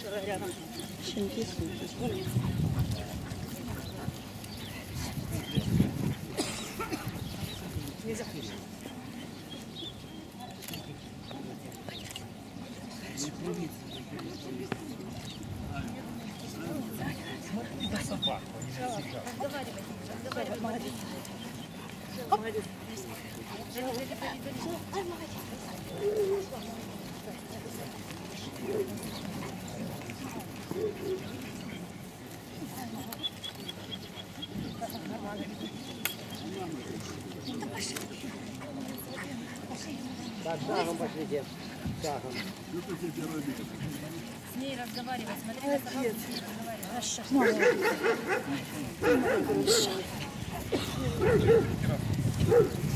Щенки, суки. Так, шагом пошлите. Шагом. С ней разговаривать, смотри на собаку, с ней разговаривать.